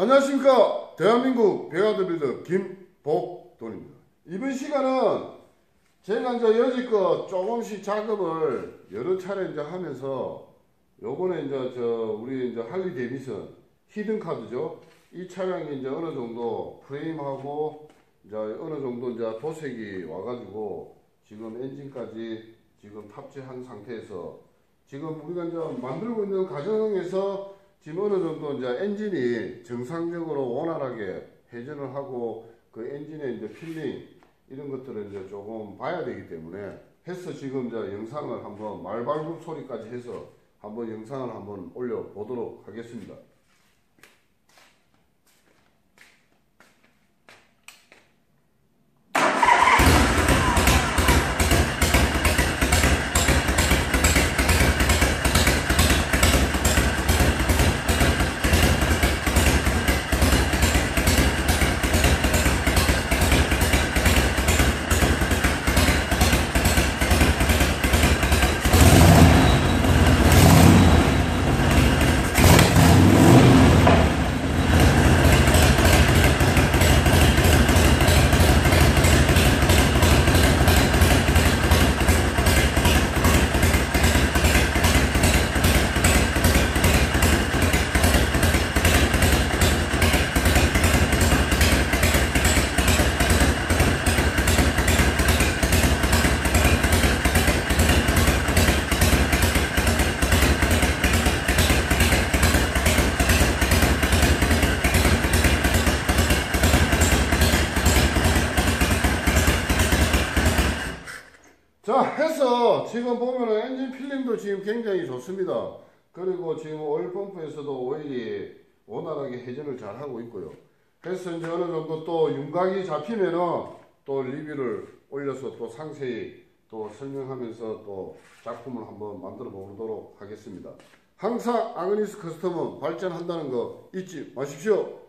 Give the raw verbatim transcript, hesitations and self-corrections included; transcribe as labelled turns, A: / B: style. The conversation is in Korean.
A: 안녕하십니까. 대한민국 배가드빌더 김복돈입니다. 이번 시간은 제가 이제 여지껏 조금씩 작업을 여러 차례 이제 하면서 요번에 이제 저 우리 이제 할리 데이비슨 히든카드죠. 이 차량이 이제 어느 정도 프레임하고 이제 어느 정도 이제 도색이 와가지고 지금 엔진까지 지금 탑재한 상태에서 지금 우리가 이제 만들고 있는 과정에서 지금 어느 정도 이제 엔진이 정상적으로 원활하게 회전을 하고 그 엔진의 이제 필링 이런 것들을 이제 조금 봐야 되기 때문에 해서 지금 이제 영상을 한번 말발굽 소리까지 해서 한번 영상을 한번 올려 보도록 하겠습니다. 자, 해서 지금 보면은 엔진 필링도 지금 굉장히 좋습니다. 그리고 지금 오일 펌프에서도 오일이 원활하게 회전을 잘 하고 있고요. 그래서 이제 어느 정도 또 윤곽이 잡히면은 또 리뷰를 올려서 또 상세히 또 설명하면서 또 작품을 한번 만들어 보도록 하겠습니다. 항상 아그니스 커스텀은 발전한다는 거 잊지 마십시오.